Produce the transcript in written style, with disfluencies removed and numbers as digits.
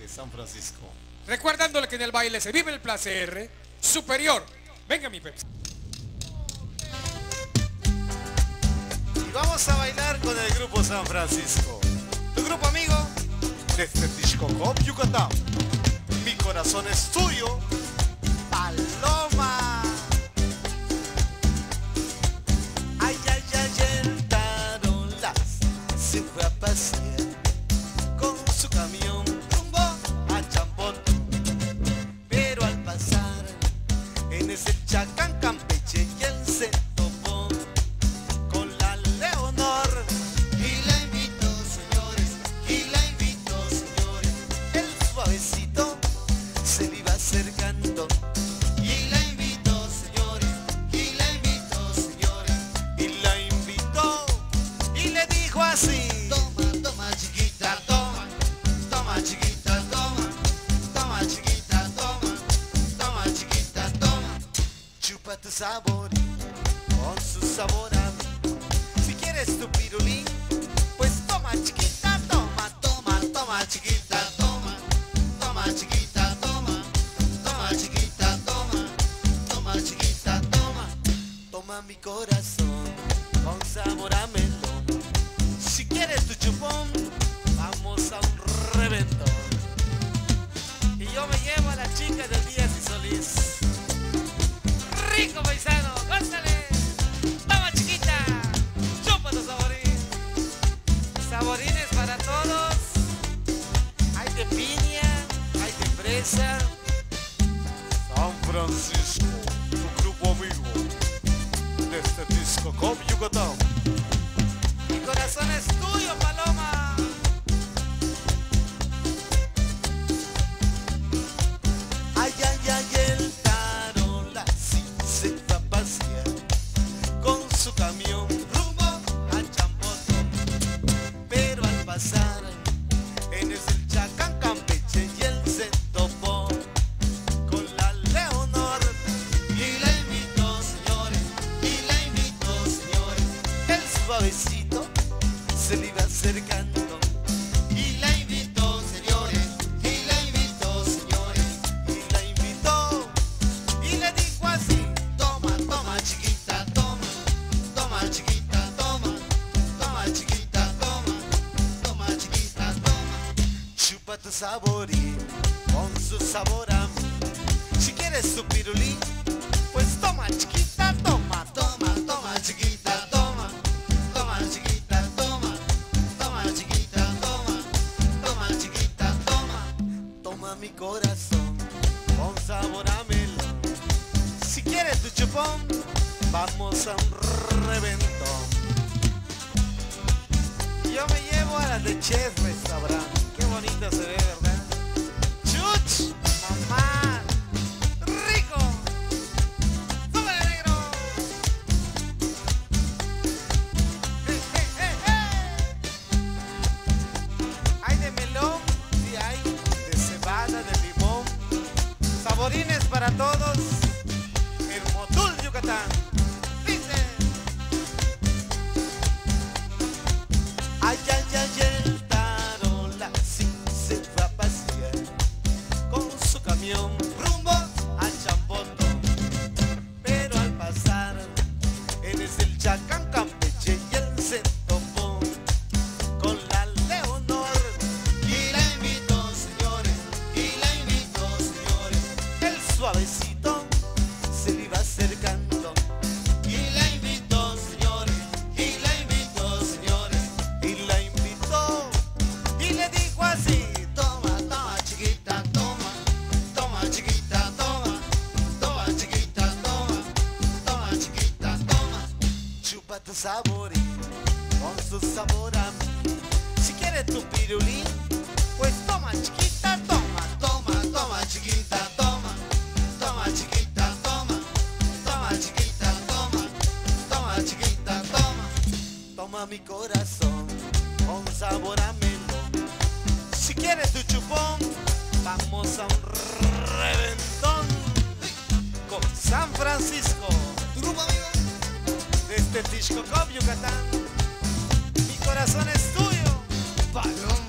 de San Francisco. Recordándole que en el baile se vive el placer superior. Venga, mi Pepsi. Y vamos a bailar con el grupo San Francisco. Tu grupo amigo desde Tixcocop, Yucatán. Mi corazón es tuyo, Paloma. Ay, ay, ay, el tarolas se fue a pasear con su camión rumbo a Champoto. Pero al pasar en ese Chacán, Campeche, y él se topó con la Leonor. Y la invitó, señores, y la invitó, señores. El suavecito se le iba acercando. Y la invitó, señores, y la invitó, señores. Y la invitó y le dijo así: Toma, toma chiquita, toma, toma chiquita, toma, toma chiquita, toma, toma chiquita, toma. Chupa tu sabor con su sabor a mí. Si quieres tu pirulín, pues toma chiquita, toma, toma, toma chiquita, toma, toma chiquita, toma, toma chiquita, toma, toma chiquita, toma. Toma mi corazón con sabor a melón. Si quieres tu chupón, vamos a un reventón. Y yo me llevo a la chica del Díaz y Solís. Rico paisano, gózale. Toma chiquita, chupa tu saborín. Saborines para todos. Hay de piña, hay de fresa. San Francisco, tu grupo amigo desde Tixcocop, Yucatán. Mi corazón es tuyo, Paloma. Ay, ay, ay, el tarola sí se fue a pasear con su camión rumbo a Champoto. Pero al pasar en ese Chacán, Campeche, y él se topó con la Leonor. Y la invitó, señores, y la invitó, señores. El suavecito se le iba acercando. Y la invitó, señores, y la invitó, señores. Y la invitó y le dijo así: toma, toma chiquita, toma, toma chiquita, toma, toma chiquita, toma, toma chiquita, toma. Chupa tu saborín con su sabor a mí. Si quieres tu pirulín, pues toma chiquita, toma, toma, toma chiquita, toma, toma chiquita, toma, toma chiquita, toma, toma chiquita, toma. Toma mi corazón con sabor a melón. Si quieres tu chupón, vamos a un reventón. Yo me llevo a la de Chef Restaurant. Qué bonita se ve, ¿verdad? ¡Chuch! ¡Mamá! ¡Rico! ¡Súbele, negro! Hay de melón y hay de cebada, de limón. Saborines para todos en Motul, Yucatán. Dice: ay, ay, ay, el tarola sí se fue a pasear con su camión rumbo a Champoto. Pero al pasar en ese Chacán, Campeche, y él se topó con la Leonor. Y la invitó, señores, y la invitó, señores. El suavecito se le iba acercando. Y la invitó, señores, y la invitó, señores. Y la invitó y le dijo así: toma, toma chiquita, toma, toma chiquita, toma, toma chiquita, toma, toma chiquita, toma. Chupa tu saborín con su sabor a mí. Si quieres tu pirulín, pues toma chiquita, toma, toma, toma chiquita, toma, toma chiquita, toma, toma chiquita, toma, toma chiquita, toma. Toma mi corazón con sabor a melón. Si quieres tu chupón, vamos a un reventón con San Francisco. ¿Tu grupo, amigo? Desde Tixcocop, Yucatán. Mi corazón es tuyo, Paloma.